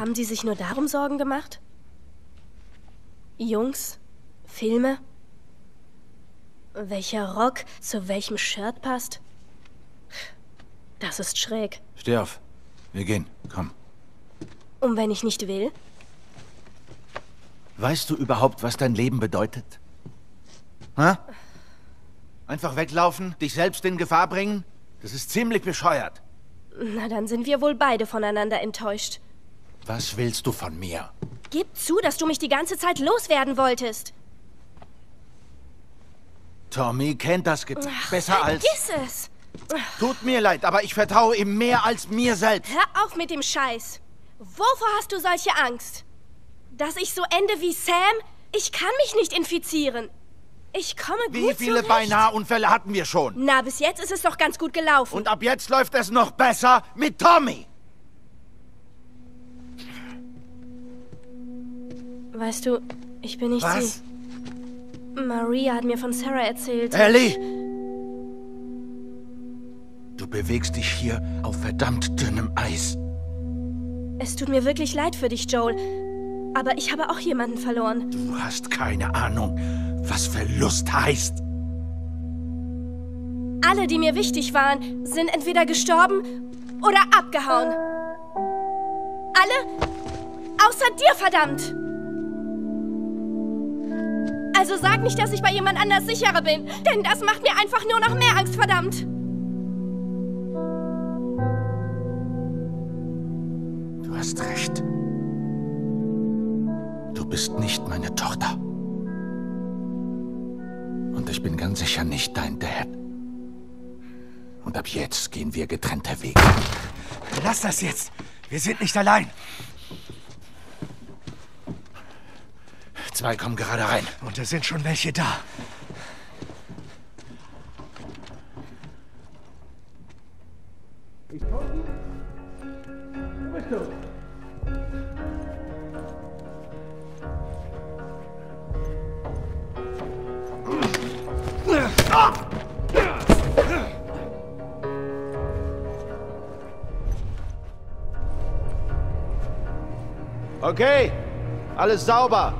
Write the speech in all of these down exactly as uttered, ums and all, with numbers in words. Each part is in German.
Haben die sich nur darum Sorgen gemacht? Jungs? Filme? Welcher Rock zu welchem Shirt passt? Das ist schräg. Steh auf. Wir gehen. Komm. Und wenn ich nicht will? Weißt du überhaupt, was dein Leben bedeutet? Ha? Einfach weglaufen? Dich selbst in Gefahr bringen? Das ist ziemlich bescheuert. Na, dann sind wir wohl beide voneinander enttäuscht. Was willst du von mir? Gib zu, dass du mich die ganze Zeit loswerden wolltest. Tommy kennt das Gebiet besser als... Vergiss es! Tut mir leid, aber ich vertraue ihm mehr als mir selbst. Hör auf mit dem Scheiß. Wovor hast du solche Angst? Dass ich so ende wie Sam? Ich kann mich nicht infizieren. Ich komme gut Wie viele zurecht. Beinahe-Unfälle hatten wir schon? Na, bis jetzt ist es doch ganz gut gelaufen. Und ab jetzt läuft es noch besser mit Tommy. Weißt du, ich bin nicht Was? sie. Maria hat mir von Sarah erzählt. Ellie! Du bewegst dich hier auf verdammt dünnem Eis. Es tut mir wirklich leid für dich, Joel. Aber ich habe auch jemanden verloren. Du hast keine Ahnung, was Verlust heißt. Alle, die mir wichtig waren, sind entweder gestorben oder abgehauen. Alle außer dir, verdammt! Also sag nicht, dass ich bei jemand anders sicherer bin, denn das macht mir einfach nur noch mehr Angst, verdammt! Du hast recht. Du bist nicht meine Tochter. Und ich bin ganz sicher nicht dein Dad. Und ab jetzt gehen wir getrennte Wege. Lass das jetzt. Wir sind nicht allein. Zwei kommen gerade rein. Und es sind schon welche da. Wo bist du? Okay, alles sauber.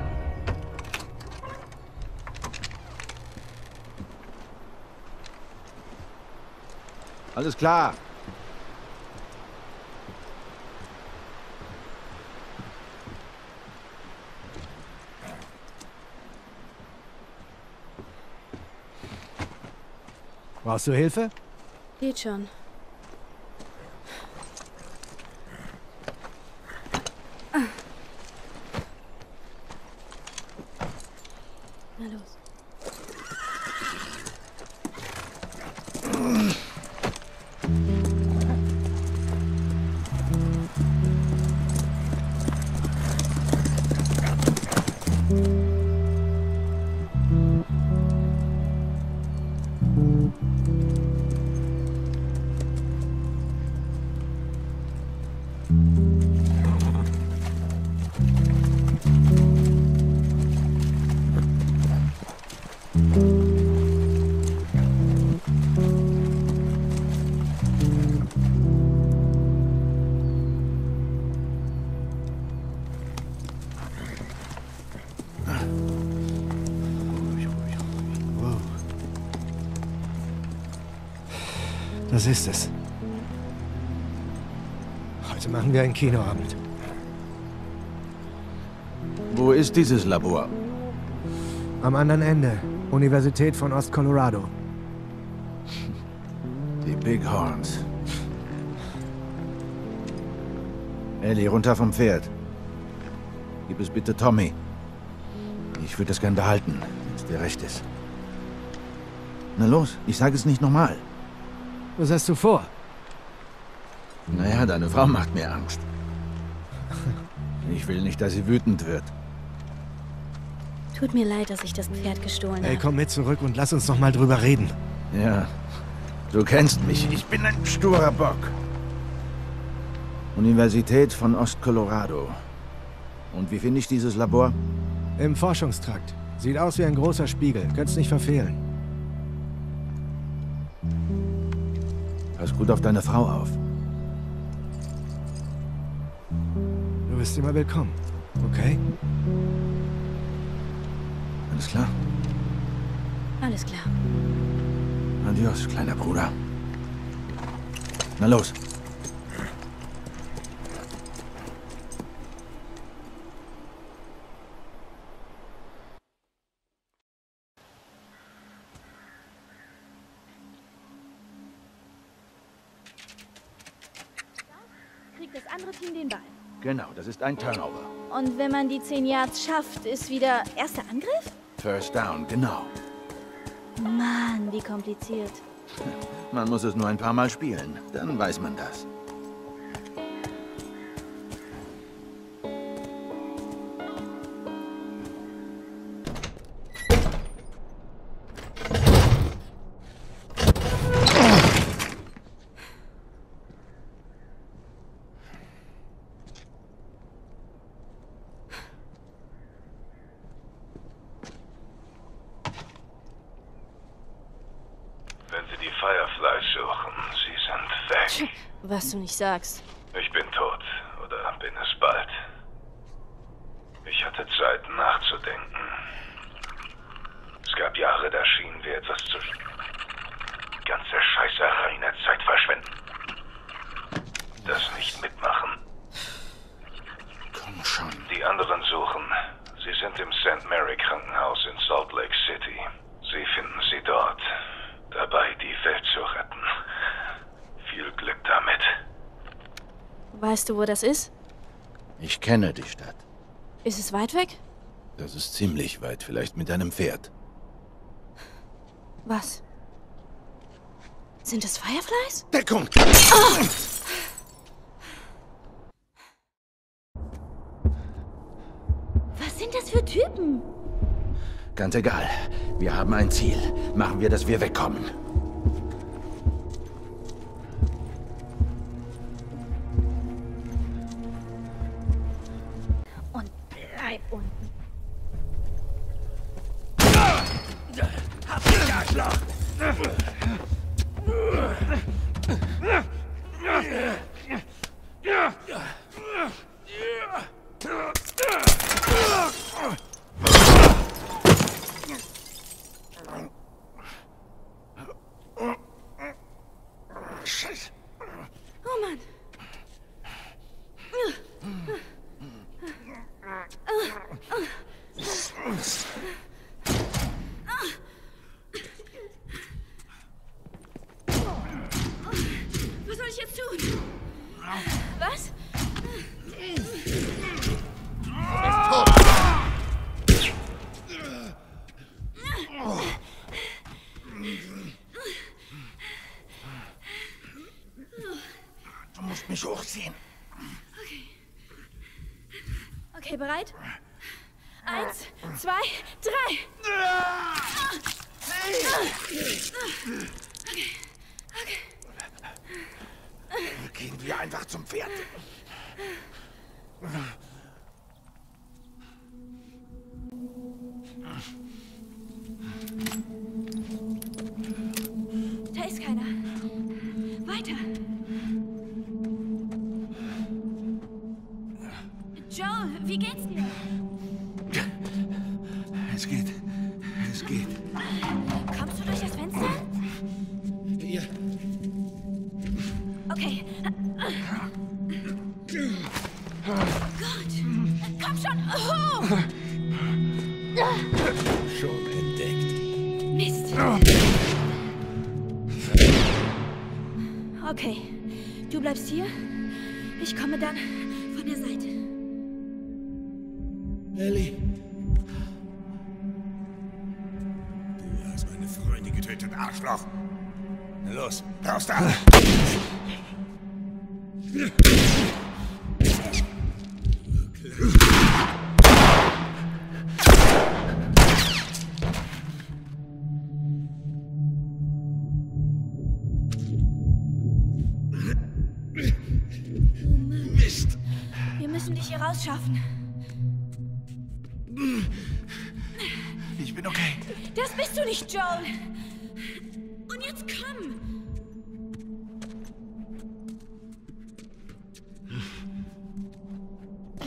Alles klar. Brauchst du Hilfe? Geht schon. Na los. Das ist es. Heute machen wir einen Kinoabend. Wo ist dieses Labor? Am anderen Ende. Universität von Ost-Colorado. Die Bighorns. Ellie, runter vom Pferd. Gib es bitte Tommy. Ich würde das gern behalten, wenn es dir recht ist. Na los, ich sage es nicht nochmal. Was hast du vor? Naja, deine Frau macht mir Angst. Ich will nicht, dass sie wütend wird. Tut mir leid, dass ich das Pferd gestohlen Ey, habe. komm mit zurück und lass uns noch mal drüber reden. Ja, du kennst mich. Ich bin ein sturer Bock. Universität von Ost-Colorado. Und wie finde ich dieses Labor? Im Forschungstrakt. Sieht aus wie ein großer Spiegel. Könnt's nicht verfehlen. Pass gut auf deine Frau auf. bist immer willkommen. Okay? Alles klar? Alles klar. Adios, kleiner Bruder. Na los. Kriegt das andere Team den Ball. Genau, das ist ein Turnover. Und wenn man die zehn Yards schafft, ist wieder erster Angriff? First down, genau. Mann, wie kompliziert. Man muss es nur ein paar Mal spielen, dann weiß man das. Wenn Sie die Fireflies suchen, sie sind weg. Was du nicht sagst. Ich bin tot, oder bin es bald. Ich hatte Zeit nachzudenken. Es gab Jahre, da schienen wir etwas zu... Die ganze Scheißerei in der Zeit verschwenden. Das nicht mitmachen. Komm schon. Die anderen suchen. Sie sind im Saint Mary Krankenhaus in Salt Lake City. Sie finden sie dort. Dabei, die Welt zu retten. Viel Glück damit. Weißt du, wo das ist? Ich kenne die Stadt. Ist es weit weg? Das ist ziemlich weit, vielleicht mit einem Pferd. Was? Sind es Fireflies? Deckung! Ah! Was sind das für Typen? Ganz egal. Wir haben ein Ziel. Machen wir, dass wir wegkommen. Und bleib unten. Hab dich, Arschloch! Scheiße. Oh Mann. Was soll ich jetzt tun? Was? Du musst mich hochziehen. Okay. Okay, bereit? Eins, zwei, drei. Okay. Okay. Gehen wir einfach zum Pferd. Da ist keiner. Weiter. Joel, wie geht's dir? Es geht. Es geht. Kommst du durch das Fenster? Ja. Okay. Gut. Komm schon. Oh. Schon entdeckt. Mist. Okay. Du bleibst hier. Ich komme dann von der Seite. Ellie. Du hast meine Freunde getötet, Arschloch. Na los, raus da! Mist. Wir müssen dich hier rausschaffen. Ich bin okay. Das bist du nicht, Joel. Und jetzt komm.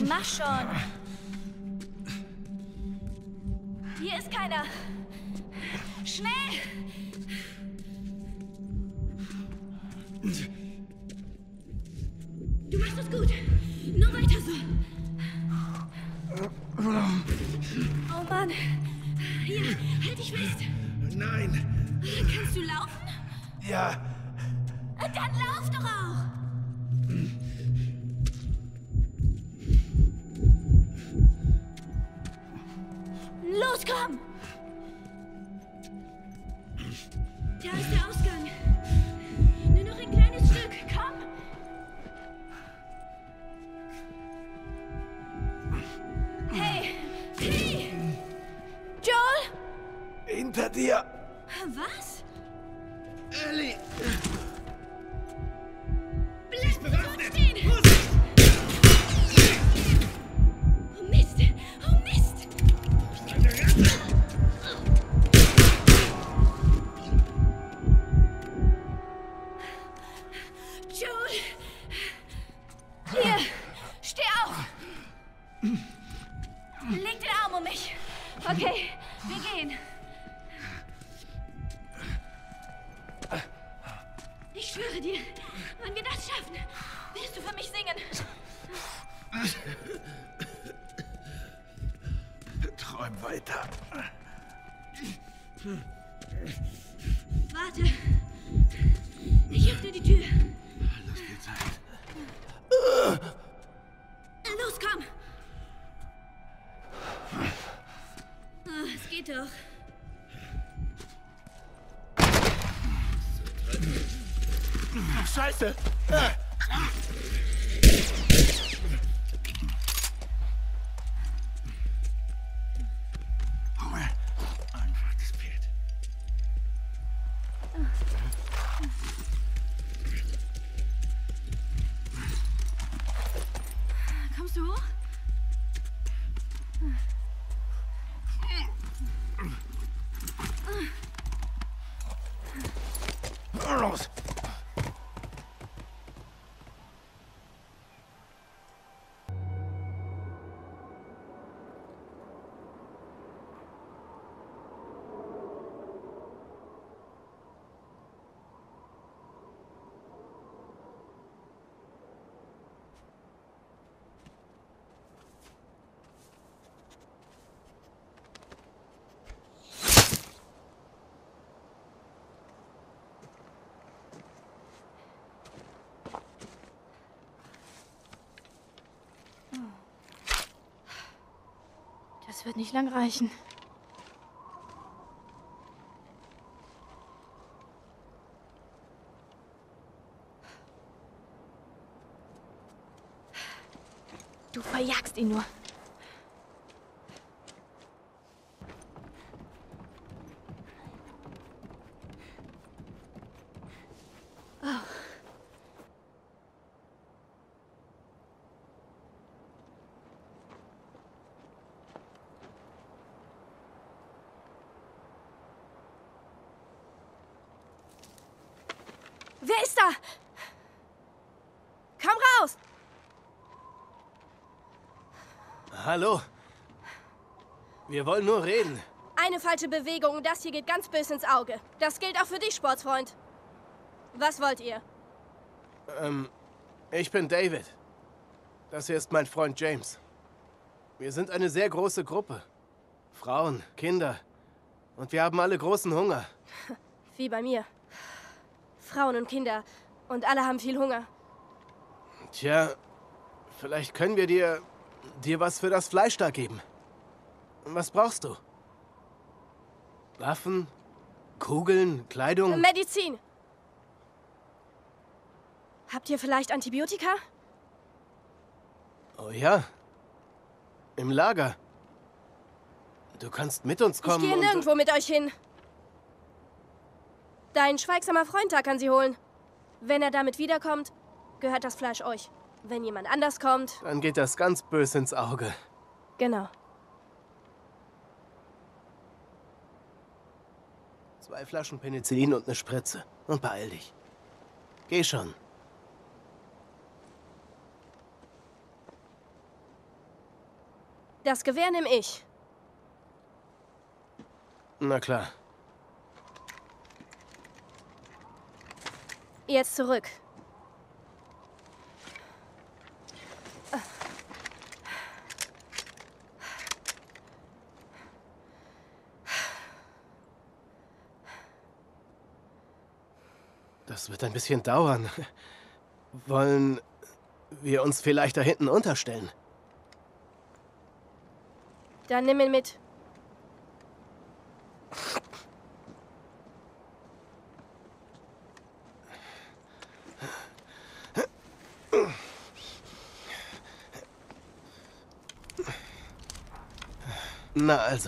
Mach schon. Hier ist keiner. Schnell! Du machst es gut. Nur weiter so. Oh Mann. Hier, halt dich fest. Nein. Kannst du laufen? Ja. Dann lauf doch auch. Los, komm! Da ist der Ausgang. Nur noch ein kleines Stück, komm! Hey! Hey! Joel! Hinter dir. Was? Ellie. Bleib bewaffnet! Stehen! Oh Mist! Oh Mist! Joel! Hier! Steh auf! Leg den Arm um mich! Okay, wir gehen. Ich schwöre dir, wenn wir das schaffen, wirst du für mich singen. Träum weiter. Warte. Ich öffne die Tür. Lass dir Zeit. Los, komm! Oh, es geht doch. Scheiße! Einfach das Pferd. Kommst du hoch? Los! Das wird nicht lang reichen. Du verjagst ihn nur. Wer ist da? Komm raus! Hallo. Wir wollen nur reden. Eine falsche Bewegung und das hier geht ganz böse ins Auge. Das gilt auch für dich, Sportsfreund. Was wollt ihr? Ähm, ich bin David. Das hier ist mein Freund James. Wir sind eine sehr große Gruppe. Frauen, Kinder. Und wir haben alle großen Hunger. Wie bei mir. Frauen und Kinder. Und alle haben viel Hunger. Tja, vielleicht können wir dir, dir was für das Fleisch da geben. Was brauchst du? Waffen? Kugeln? Kleidung? Medizin. Habt ihr vielleicht Antibiotika? Oh ja. Im Lager. Du kannst mit uns kommen. Ich gehe und- nirgendwo mit euch hin. Dein schweigsamer Freund da kann sie holen. Wenn er damit wiederkommt, gehört das Fleisch euch. Wenn jemand anders kommt... Dann geht das ganz böse ins Auge. Genau. Zwei Flaschen Penicillin und eine Spritze. Und beeil dich. Geh schon. Das Gewehr nehme ich. Na klar. Jetzt zurück. Das wird ein bisschen dauern. Wollen wir uns vielleicht da hinten unterstellen? Dann nimm ihn mit. Na also.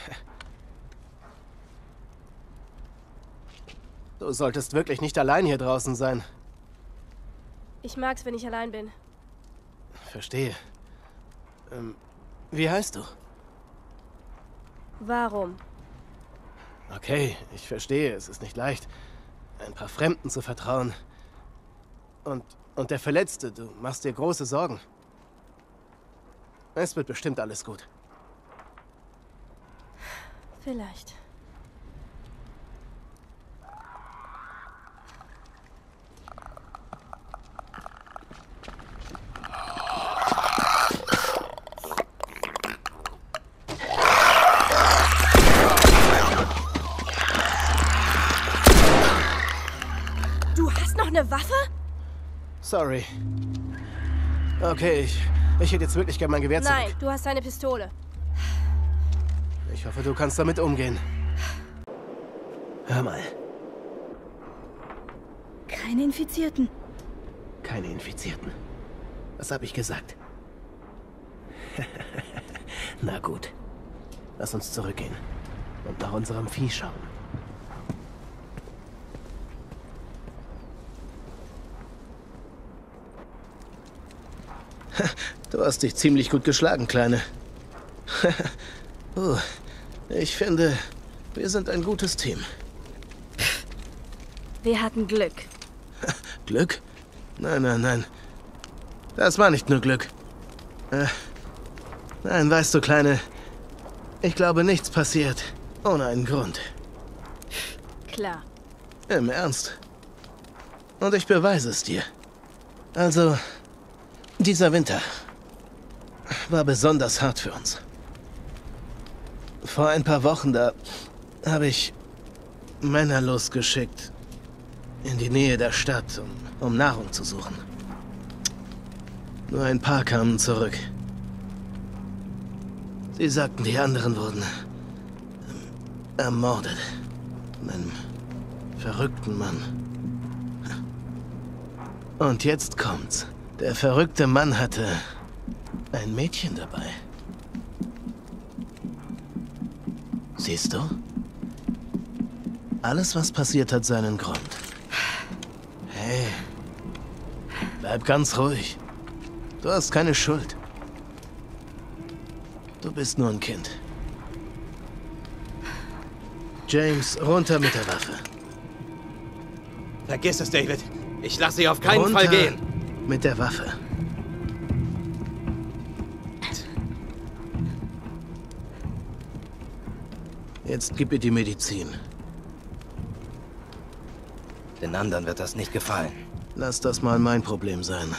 Du solltest wirklich nicht allein hier draußen sein. Ich mag's, wenn ich allein bin. Verstehe. Ähm, wie heißt du? Warum? Okay, ich verstehe. Es ist nicht leicht, ein paar Fremden zu vertrauen. Und, und der Verletzte, du machst dir große Sorgen. Es wird bestimmt alles gut. Vielleicht. Du hast noch eine Waffe? Sorry. Okay, ich, ich hätte jetzt wirklich gern mein Gewehr zurück. Nein, du hast eine Pistole. Ich hoffe, du kannst damit umgehen. Hör mal. Keine Infizierten. Keine Infizierten. Was habe ich gesagt? Na gut. Lass uns zurückgehen und nach unserem Vieh schauen. Du hast dich ziemlich gut geschlagen, Kleine. oh, ich finde, wir sind ein gutes Team. Wir hatten Glück. Glück? Nein, nein, nein. Das war nicht nur Glück. Äh, nein, weißt du, Kleine, ich glaube, nichts passiert ohne einen Grund. Klar. Im Ernst. Und ich beweise es dir. Also, dieser Winter war besonders hart für uns. Vor ein paar Wochen, da habe ich Männer losgeschickt in die Nähe der Stadt, um, um Nahrung zu suchen. Nur ein paar kamen zurück. Sie sagten, die anderen wurden ähm, ermordet. Von einem verrückten Mann. Und jetzt kommt's. Der verrückte Mann hatte ein Mädchen dabei. Siehst du? Alles, was passiert, hat seinen Grund. Hey, bleib ganz ruhig. Du hast keine Schuld. Du bist nur ein Kind. James, runter mit der Waffe. Vergiss es, David. Ich lasse sie auf keinen runter Fall gehen. Mit der Waffe. Jetzt gib ihr die Medizin. Den anderen wird das nicht gefallen. Lass das mal mein Problem sein.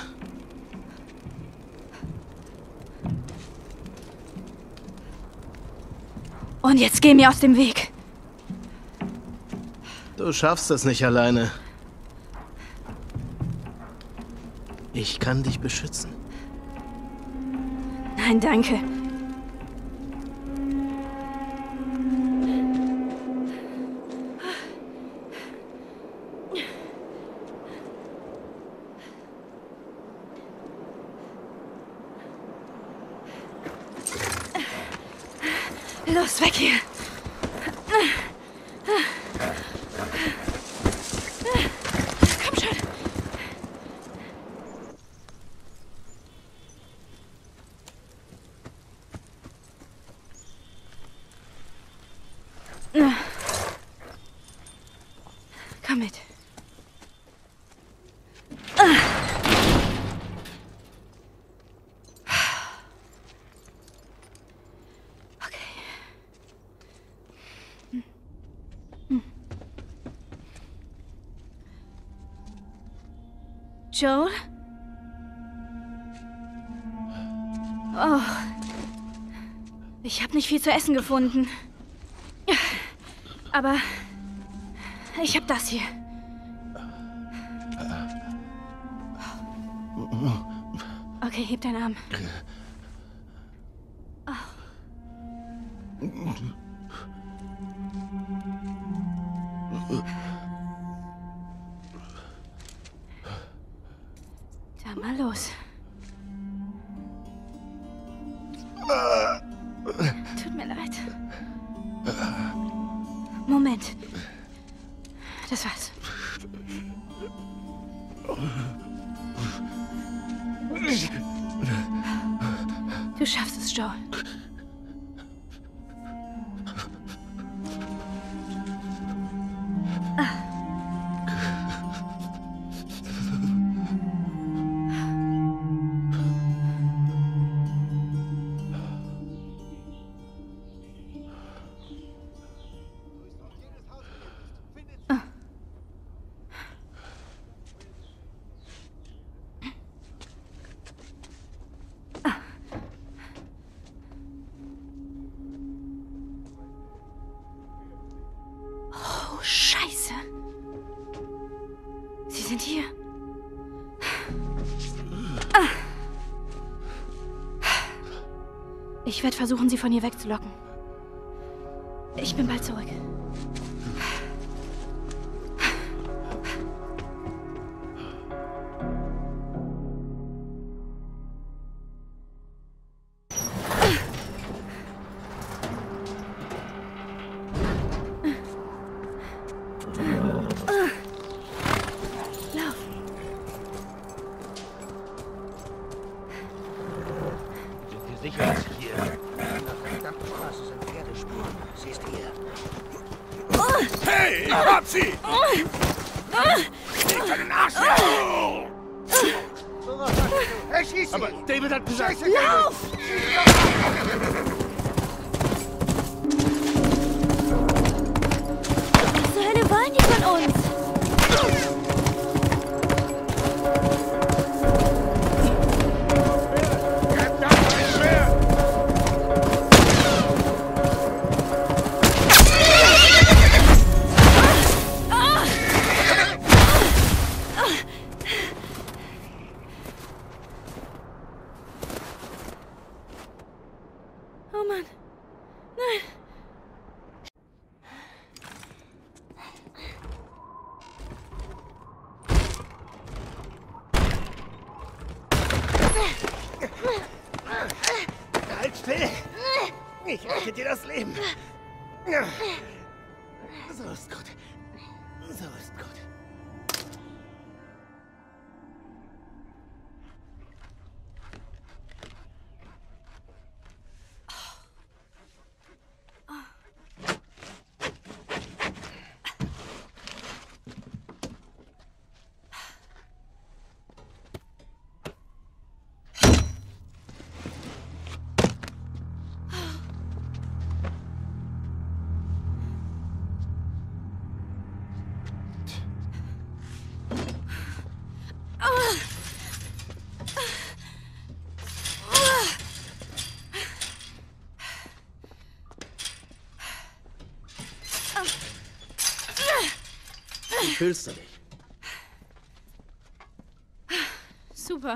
Und jetzt geh mir aus dem Weg. Du schaffst es nicht alleine. Ich kann dich beschützen. Nein, danke. Los, weg hier. Komm schon. Komm mit. Joel? Oh. Ich habe nicht viel zu essen gefunden. Aber ich habe das hier. Okay, heb deinen Arm. Oh. Da mal los. Tut mir leid. Moment. Das war's. Du schaffst es, Joel. Scheiße. Sie sind hier. Ich werde versuchen, sie von hier wegzulocken. Ich bin bald zurück. Hey, ich hab sie! Leg deinen Arsch weg! Hey, schieß Aber David hat gesagt... Lauf! Was zur Hölle wollen die von uns? Oh Mann. Nein. Halt still! Ich rette dir das Leben. So ist gut. So ist gut. Wie fühlst du dich? Super.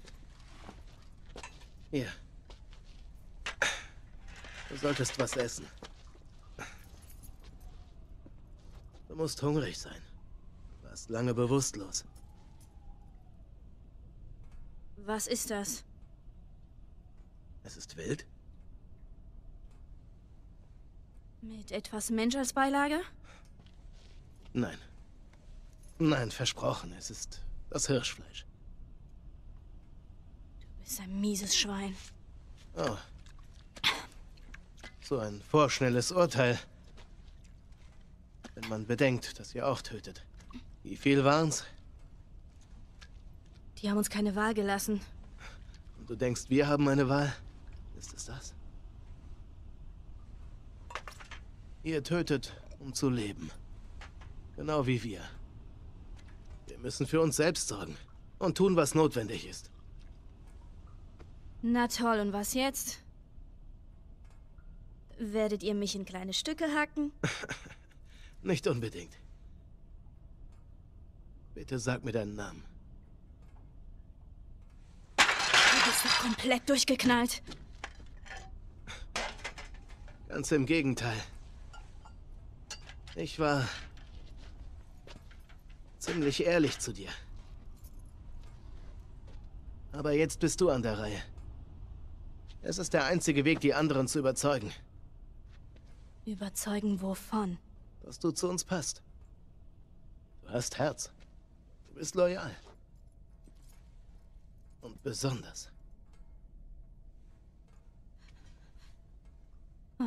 Hier. Du solltest was essen. Du musst hungrig sein. Du warst lange bewusstlos. Was ist das? Es ist wild? Mit etwas Mensch als Beilage? Nein. Nein, versprochen. Es ist das Hirschfleisch. Du bist ein mieses Schwein. Oh. So ein vorschnelles Urteil. Wenn man bedenkt, dass ihr auch tötet. Wie viel waren's? Die haben uns keine Wahl gelassen. Und du denkst, wir haben eine Wahl? Ist es das? Ihr tötet, um zu leben. Genau wie wir. Wir müssen für uns selbst sorgen. und tun, was notwendig ist. Na toll, und was jetzt? Werdet ihr mich in kleine Stücke hacken? Nicht unbedingt. Bitte sag mir deinen Namen. Du bist doch komplett durchgeknallt. Ganz im Gegenteil. Ich war ziemlich ehrlich zu dir. Aber jetzt bist du an der Reihe. Es ist der einzige Weg, die anderen zu überzeugen. Überzeugen wovon? Dass du zu uns passt. Du hast Herz. Du bist loyal. Und besonders. Oh.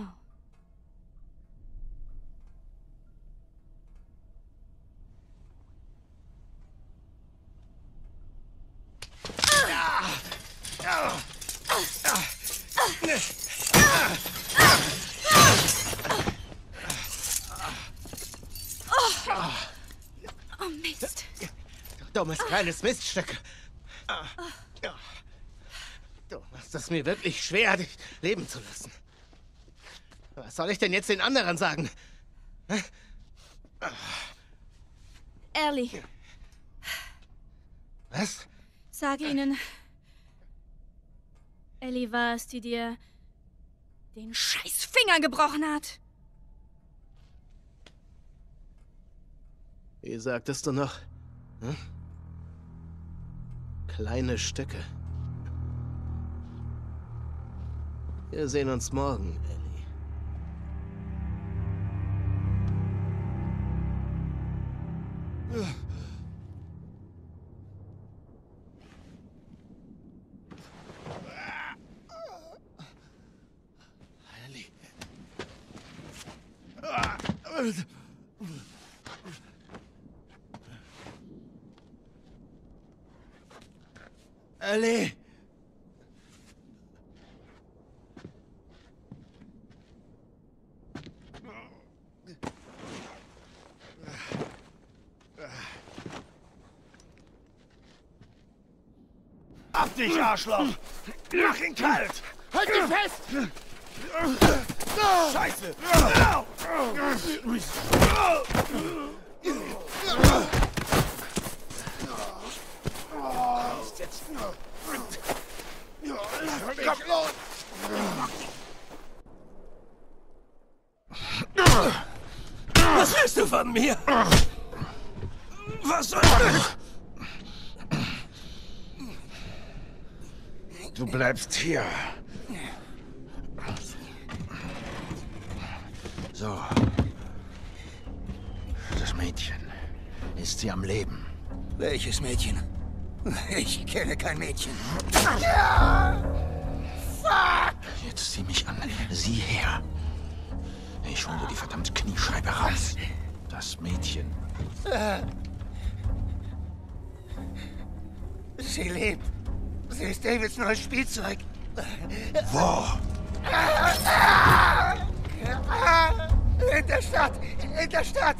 Oh, Mist. Dummes kleines Miststück. Du machst es mir wirklich schwer, dich leben zu lassen. Was soll ich denn jetzt den anderen sagen? Ellie. Was? Sag ihnen, Ellie war es, die dir den scheiß Finger gebrochen hat. Wie sagtest du noch? Hm? Kleine Stücke. Wir sehen uns morgen, Ellie. Ellie. Ellie! Ab dich, Arschloch! Mach ihn kalt! Halt dich fest! Scheiße! Komm los! Was willst du von mir? Was soll das? Du bleibst hier. So. Das Mädchen. Ist sie am Leben? Welches Mädchen? Ich kenne kein Mädchen. Jetzt sieh mich an. Sieh her. Ich hole die verdammte Kniescheibe raus. Das Mädchen. Sie lebt. Sie ist Davids neues Spielzeug. Wo? In der Stadt! In der Stadt!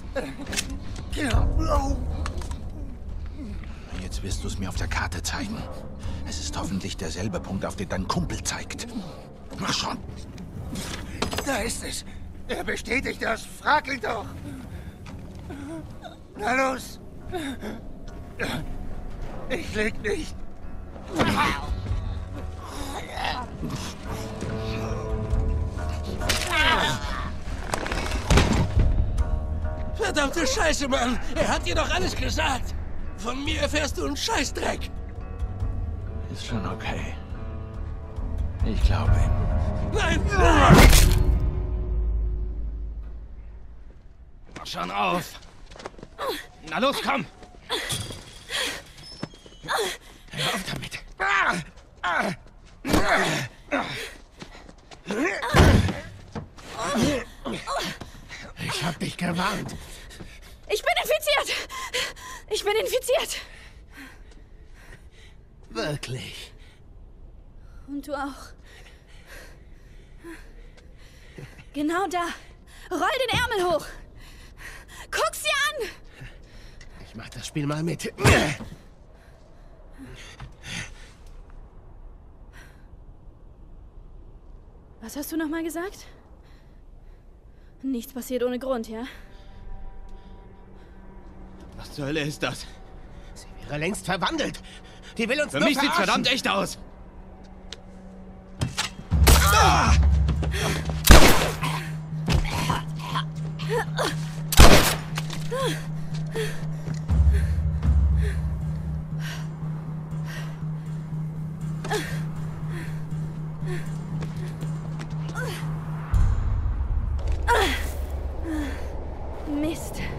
Jetzt wirst du es mir auf der Karte zeigen. Es ist hoffentlich derselbe Punkt, auf den dein Kumpel zeigt. Mach schon. Da ist es. Er bestätigt das. Frag ihn doch. Na los. Ich leg nicht. Verdammte Scheiße, Mann! Er hat dir doch alles gesagt! Von mir erfährst du einen Scheißdreck! Ist schon okay. Ich glaube ihm. Nein! Schon auf! Na los, komm! Hör auf damit! Ich hab dich gewarnt. Ich bin infiziert! Ich bin infiziert! Wirklich? Und du auch. Genau da. Roll den Ärmel hoch. Guck sie an! Ich mach das Spiel mal mit. Was hast du nochmal gesagt? Nichts passiert ohne Grund, ja? Was zur Hölle ist das? Sie wäre längst verwandelt. Die will uns Für nur mich sieht's verarschen. verdammt echt aus. Ah! Mist.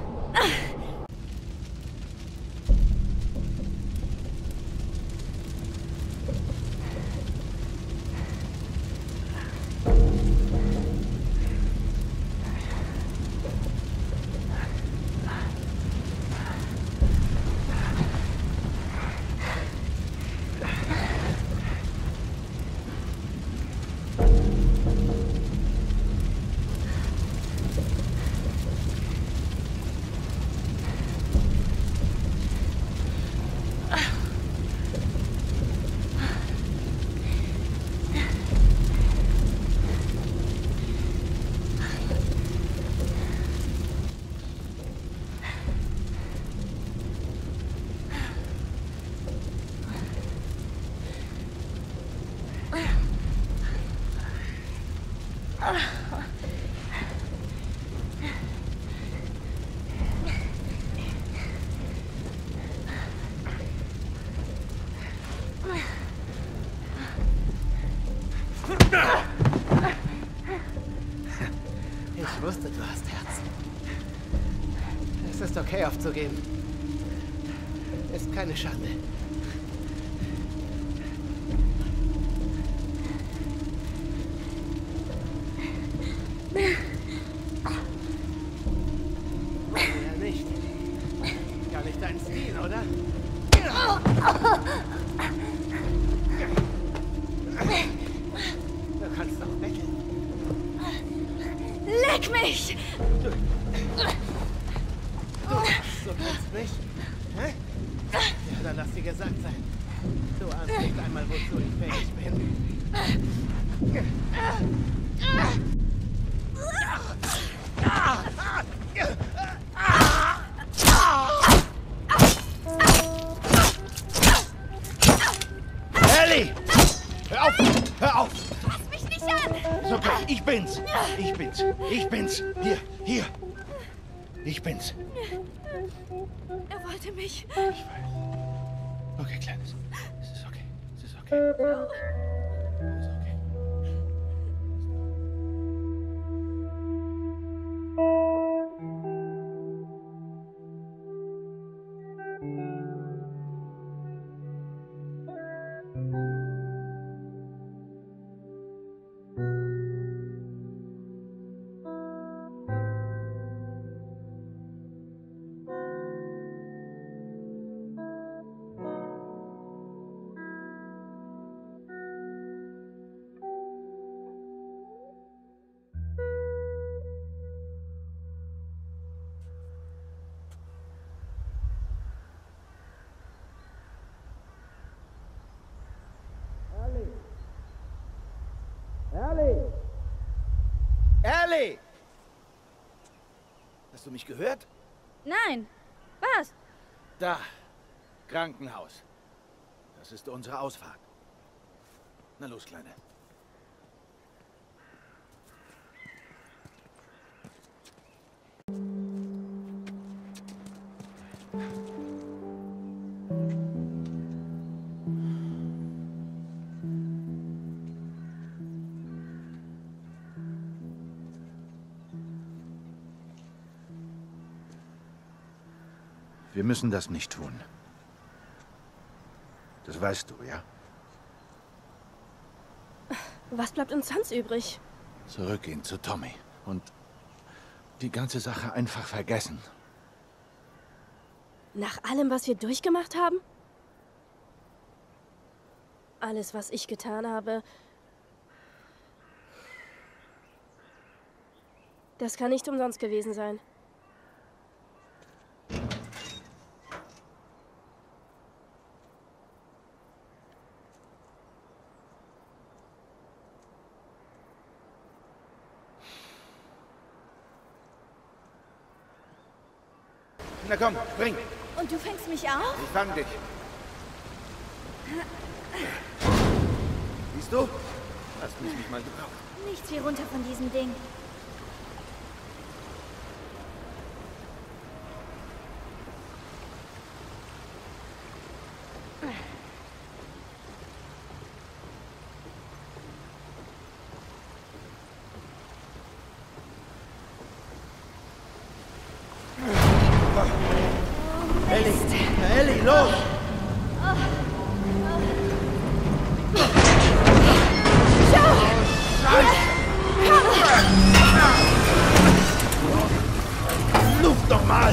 Ich wusste, du hast Herz. Es ist okay, aufzugeben. Ist keine Schande. Ja, nicht. Gar nicht dein Stil, oder? Du kannst doch betteln. Leck mich! Du, du kennst mich? Hä? Ja, dann lass dir gesagt sein. Du ahnst nicht einmal, wozu ich fähig bin. Ellie! Hör auf! Hör auf! Fass mich nicht an! Ist okay, ich bin's! Ich bin's! Ich bin's! Hier, hier! Ich bin's! Er wollte mich. Ich weiß. Okay, Kleines. Es ist okay. Es ist okay. Es ist okay. Ellie! Ellie! Hast du mich gehört? Nein. Was? Da. Krankenhaus. Das ist unsere Ausfahrt. Na los, Kleine. Wir müssen das nicht tun. Das weißt du, ja? Was bleibt uns sonst übrig? Zurückgehen zu Tommy und die ganze Sache einfach vergessen. Nach allem, was wir durchgemacht haben? Alles, was ich getan habe. Das kann nicht umsonst gewesen sein. Na komm, spring. Und du fängst mich auf? Ich fang dich. Siehst du? Hast mich nicht mal gebraucht. Nichts wie runter von diesem Ding. Ellie! Ellie, los! Luft doch mal!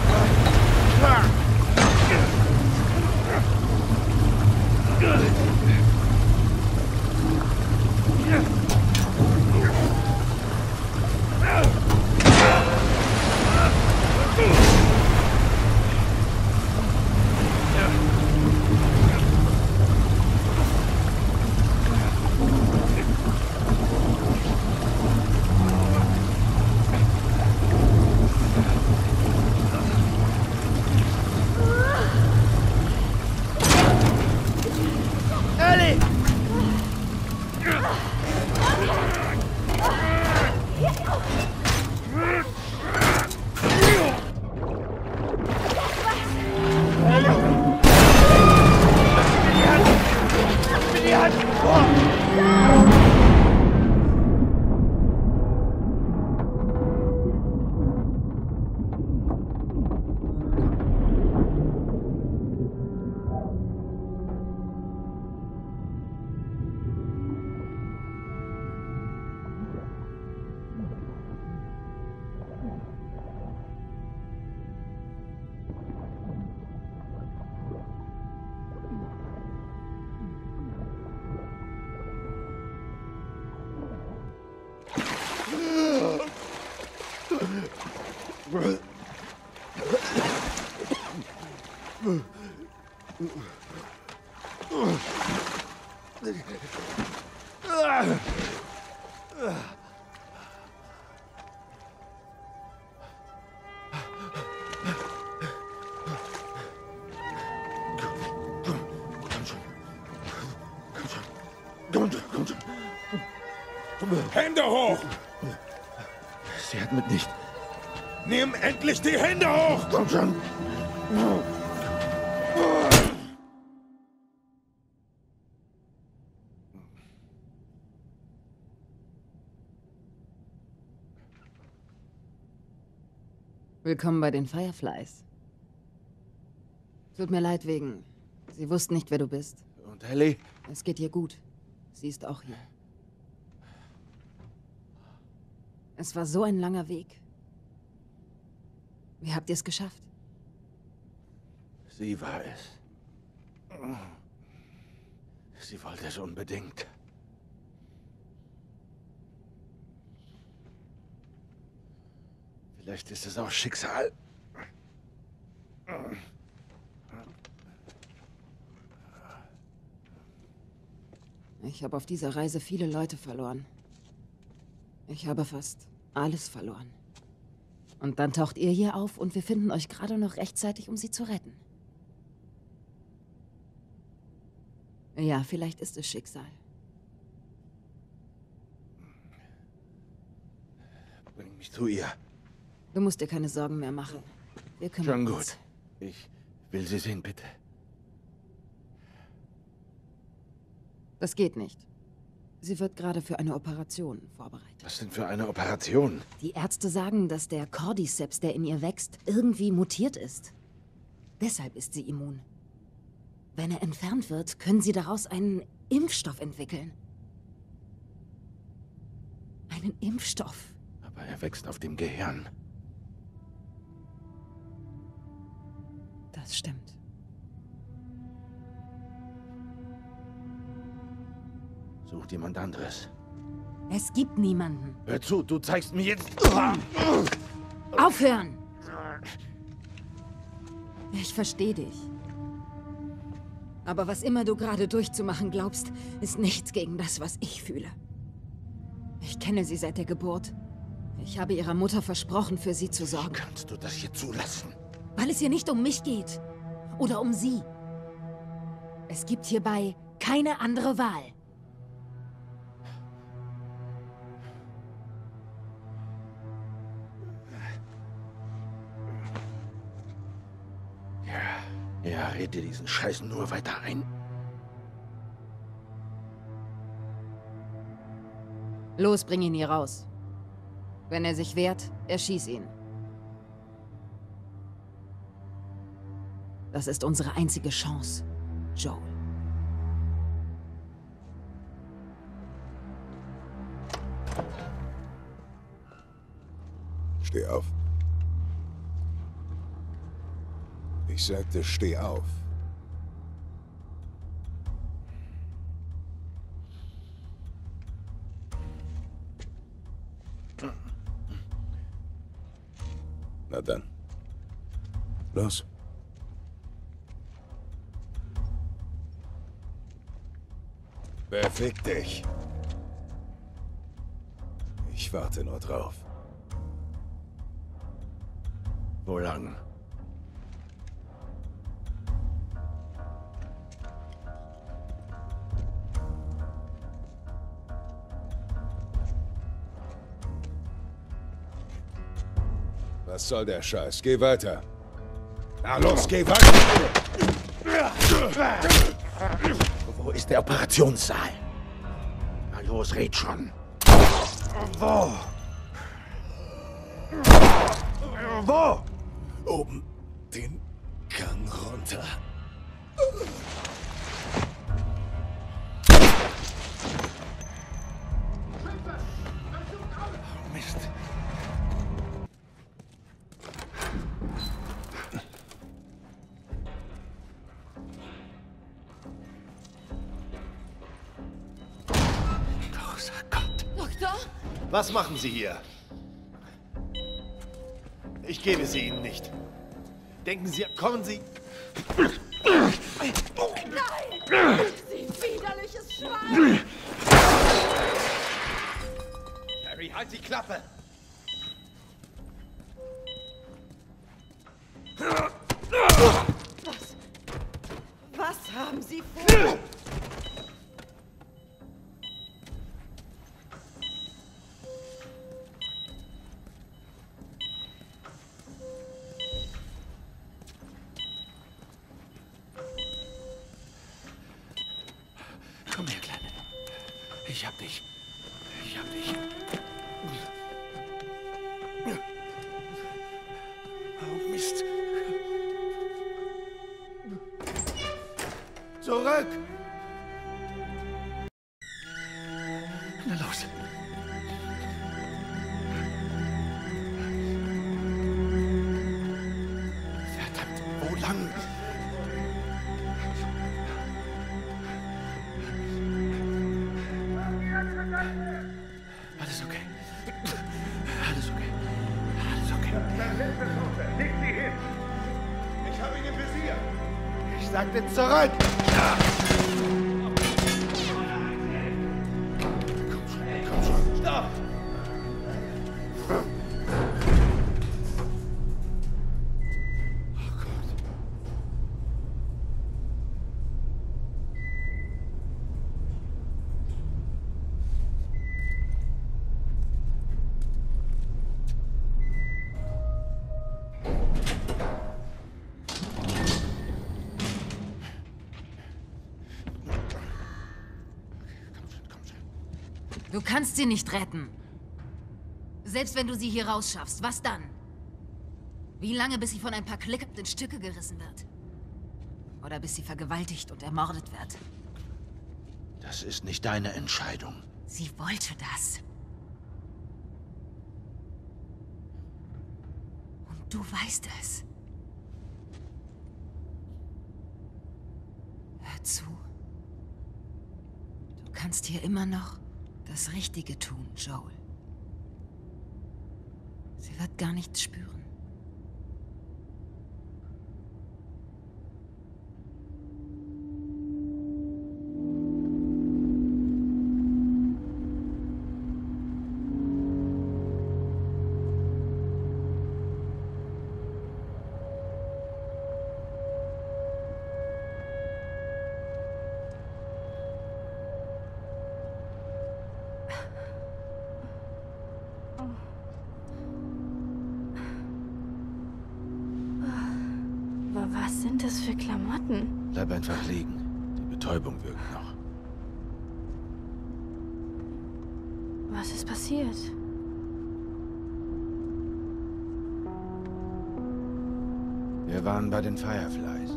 Hände hoch! Sie hat mit nicht. Nimm endlich die Hände hoch! Komm schon! Willkommen bei den Fireflies. Tut mir leid wegen... Sie wussten nicht, wer du bist. Und Ellie? Es geht ihr gut. Sie ist auch hier. Es war so ein langer Weg. Wie habt ihr es geschafft? Sie war es. Sie wollte es unbedingt. Vielleicht ist es auch Schicksal. Ich habe auf dieser Reise viele Leute verloren. Ich habe fast alles verloren. Und dann taucht ihr hier auf und wir finden euch gerade noch rechtzeitig, um sie zu retten. Ja, vielleicht ist es Schicksal. Bring mich zu ihr. Du musst dir keine Sorgen mehr machen. Wir kümmern Schon uns. gut. Ich will sie sehen, bitte. Das geht nicht. Sie wird gerade für eine Operation vorbereitet. Was denn für eine Operation? Die Ärzte sagen, dass der Cordyceps, der in ihr wächst, irgendwie mutiert ist. Deshalb ist sie immun. Wenn er entfernt wird, können sie daraus einen Impfstoff entwickeln. Einen Impfstoff. Aber er wächst auf dem Gehirn. Das stimmt. Sucht jemand anderes. Es gibt niemanden. Hör zu, du zeigst mir jetzt... Aufhören! Ich verstehe dich. Aber was immer du gerade durchzumachen glaubst, ist nichts gegen das, was ich fühle. Ich kenne sie seit der Geburt. Ich habe ihrer Mutter versprochen, für sie zu sorgen. Wie kannst du das hier zulassen? Weil es hier nicht um mich geht. Oder um sie. Es gibt hierbei keine andere Wahl. Ja, ja, red dir diesen Scheiß nur weiter ein. Los, bring ihn hier raus. Wenn er sich wehrt, erschieß ihn. Das ist unsere einzige Chance, Joel. Steh auf. Ich sagte, steh auf. Na dann. Los. Befick dich. Ich warte nur drauf. Wo lang? Was soll der Scheiß? Geh weiter. Na los, geh weiter! Wo ist der Operationssaal? Na los, red schon. Wo? Wo? Oben den Gang runter. Mist. Großer Gott. Doktor? Was machen Sie hier? Ich gebe sie Ihnen nicht. Denken Sie, kommen Sie... Nein! Sie widerliches Schwein! Harry, halt die Klappe! Was? Was haben Sie vor? Komm her, Kleine. Ich hab dich. Ich hab dich. Oh, Mist. Zurück! Na los. Verdammt, wo lang? Alles okay. Alles okay. Alles okay. Leg sie hin! Ich habe ihn im Visier! Ich sagte zurück! Komm schon, komm schon. Stopp! Oh Gott. Du kannst sie nicht retten. Selbst wenn du sie hier rausschaffst, was dann? Wie lange, bis sie von ein paar Klickern in Stücke gerissen wird? Oder bis sie vergewaltigt und ermordet wird? Das ist nicht deine Entscheidung. Sie wollte das. Und du weißt es. Hör zu. Du kannst hier immer noch das Richtige tun, Joel. Sie wird gar nichts spüren. Was sind das für Klamotten? Bleib einfach liegen. Die Betäubung wirkt noch. Was ist passiert? Wir waren bei den Fireflies.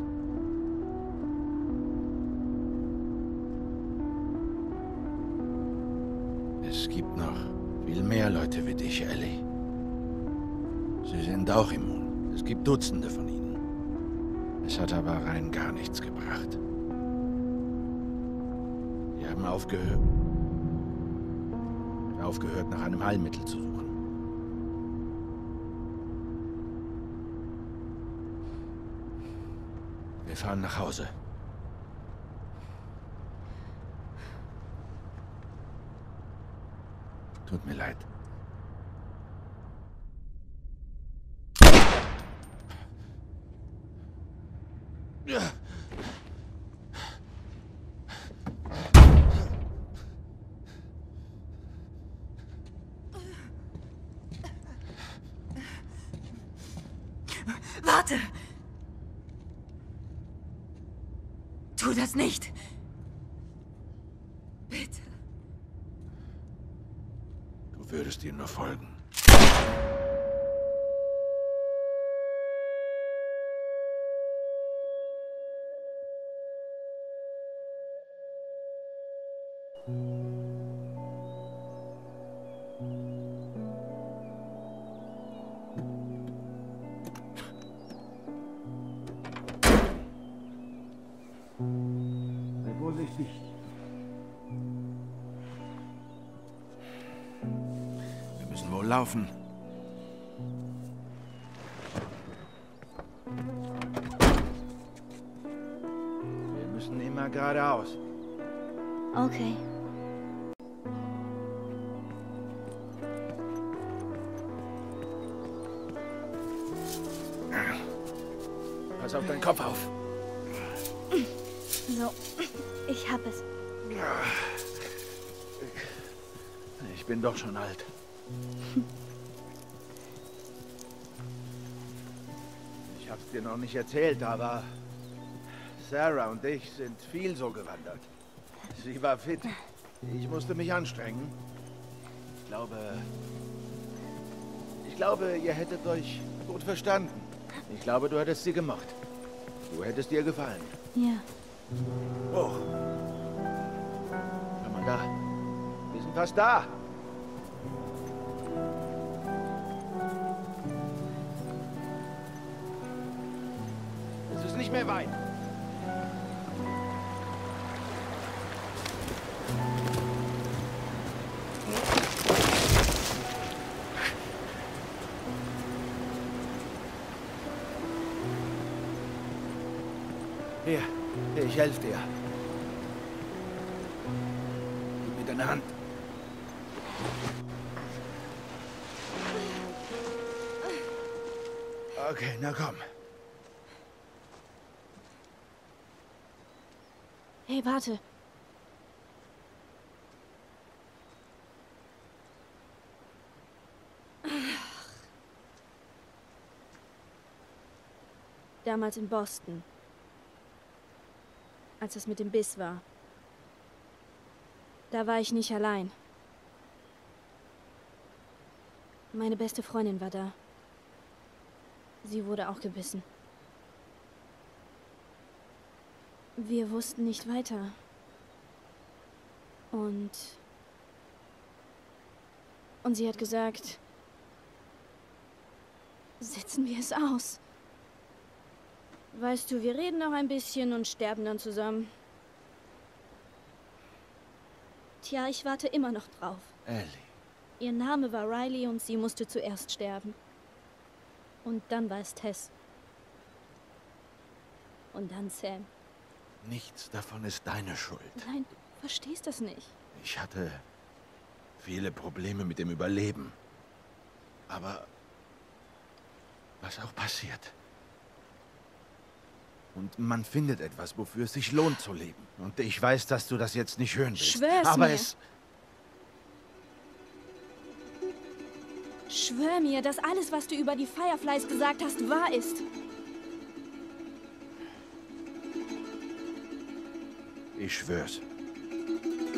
Es gibt noch viel mehr Leute wie dich, Ellie. Sie sind auch immun. Es gibt Dutzende von ihnen. Es hat aber rein gar nichts gebracht. Die haben aufgehört, aufgehört, nach einem Heilmittel zu suchen. Wir fahren nach Hause. Tut mir leid. Ja. Warte! Tu das nicht! Bitte. Du würdest ihr nur folgen. Sei vorsichtig. Wir müssen wohl laufen. Wir müssen immer geradeaus. Okay. Pass auf deinen Kopf auf. So, ich hab es. Ich bin doch schon alt. Ich hab's dir noch nicht erzählt, aber Sarah und ich sind viel so gewandert. Sie war fit. Ich musste mich anstrengen. Ich glaube... Ich glaube, ihr hättet euch gut verstanden. Ich glaube, du hättest sie gemocht. Du hättest ihr gefallen. Ja. Hoch. Schau mal da. Wir sind fast da. Es ist nicht mehr weit. Hier, hier, ich helfe dir. Gib mir deine Hand. Okay, na komm. Hey, warte. Damals in Boston. Als es mit dem Biss war. Da war ich nicht allein. Meine beste Freundin war da. Sie wurde auch gebissen. Wir wussten nicht weiter. Und... Und sie hat gesagt... Sitzen wir es aus. Weißt du, wir reden noch ein bisschen und sterben dann zusammen. Tja, ich warte immer noch drauf. Ellie. Ihr Name war Riley und sie musste zuerst sterben. Und dann war es Tess. Und dann Sam. Nichts davon ist deine Schuld. Nein, du verstehst das nicht. Ich hatte viele Probleme mit dem Überleben. Aber was auch passiert. Und man findet etwas, wofür es sich lohnt zu leben. Und ich weiß, dass du das jetzt nicht hören willst. Schwör's aber mir. es... Schwör mir, dass alles, was du über die Fireflies gesagt hast, wahr ist. Ich schwör's.